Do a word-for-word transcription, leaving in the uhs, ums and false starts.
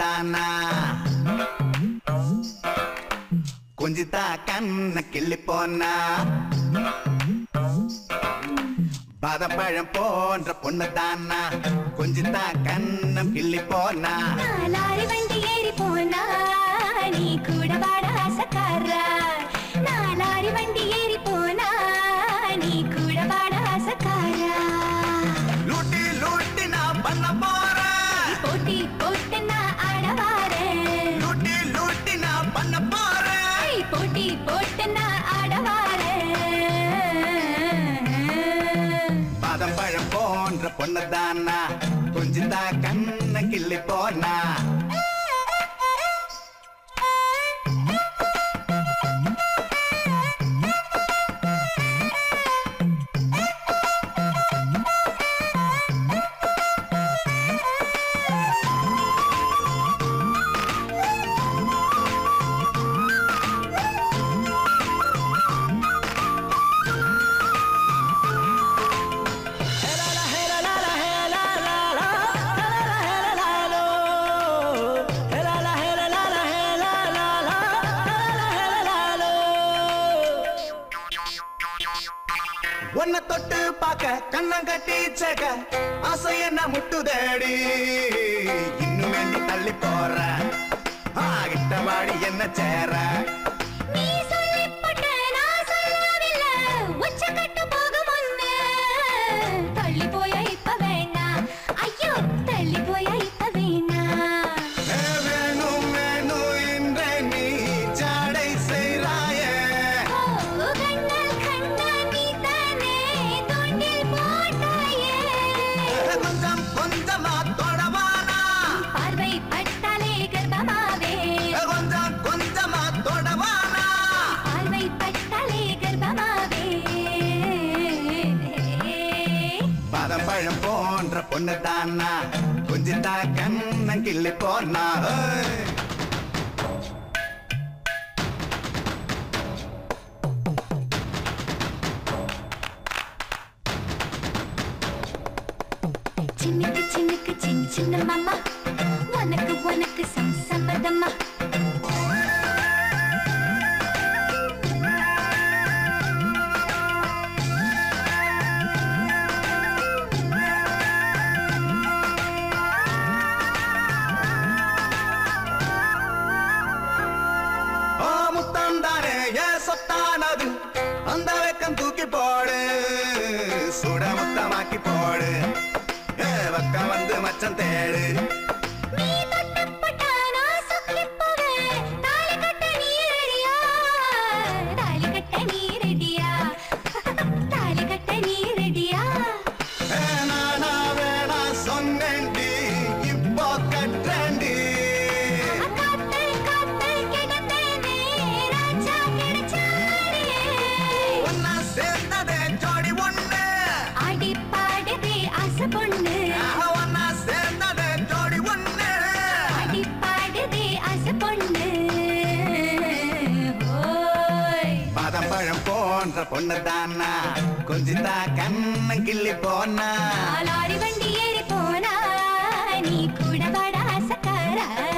பொண்ணுதானா கொஞ்சிதா கண்ண கிள்ளி போனா பாதம் பழம் போன்ற பொண்ணுதானா கொஞ்சிதா கண்ணம் கிள்ளி போனா லாரி வண்டி ஏறி போனா நீ கூட வாட ஆசைக்காரா லாரி வண்டி ஏறி போனா நீ கூட வாட ஆசைக்காரா லூட்டி லூட்டி நான் பண்ண போறேன் போட்டி போட்டு நான் ஆட வாரேன் லூட்டி லூட்டி நான் பண்ண போறேன் போட்டி போட்டு நான் ஆட வாரேன் பாதம் பழம் போன்ற பொண்ணுதானா கொஞ்சிதா கண்ண கிள்ளி போனா உன்னை தொட்டு பாக்க கண்ணம் கட்டி சேக்க ஆசை என்ன முட்டுதேடி இன்னும் வேண்டி தள்ளி போற கிட்ட வாடி என்ன சேர நீ சொல்லிப்பட்ட நான் சொல்லவில்லை உச்ச கட்டு போக முன்னே தள்ளி போய இப்ப வேணா ஐயோ தள்ளி போய இப்ப வேணா வேணும் வேணும் என்ற நீ ஜாடை செய்றாயே கண்ணல் கண்ணா நீ தானே தோண்டில் போட்டாயே கொஞ்சம் கொஞ்சமா தொடவானா பார்வை பட்டாலே கர்ப்பமாவே கொஞ்சம் கொஞ்சமா தொடவானா பார்வை பட்டாலே கர்ப்பமாவே பாதம் பழம் போன்ற பொண்ணுதானா கொஞ்சிதா கண்ணம் கிள்ளி போனா சின்னுக்கு சின்னுக்கு சின்ன சின்ன மாமா உனக்கு உனக்கு சம்பதமா முத்தாண்டானே ஏ சொத்தானது அந்த வெக்கம் தூக்கி போடு சுட முத்தமாக்கி போடு ஏ பக்கம் வந்து மச்சம் தேடு நீ தொட்டப்பட்டா நான் சுத்தி போவேன் தாலி கட்ட நீ ரெடியா தாலி கட்ட நீ ரெடியா தாலி கட்ட நீ ரெடியா நானா வேணா சொன்னேன்டி இப்போ கட்டேன்டி காத்து காத்து கிடந்தேனே ராஜா கிடைச்சானே ஒன்னா சேர்ந்ததே ஜோடி ஒண்ணு ஆடி பாடுதே ஆசை பொண்ணு ஒன்னா சேர்ந்ததே ஜோடி ஒண்ணு ஆடி பாடுதே ஆசை பொண்ணு ஓய் பாதம் பழம் போன்ற பொண்ணுதானா கொஞ்சிதா கண்ணம் கிள்ளி போனா லாரி வண்டி ஏறி போனா நீ கூட வாட ஆசைக்காரா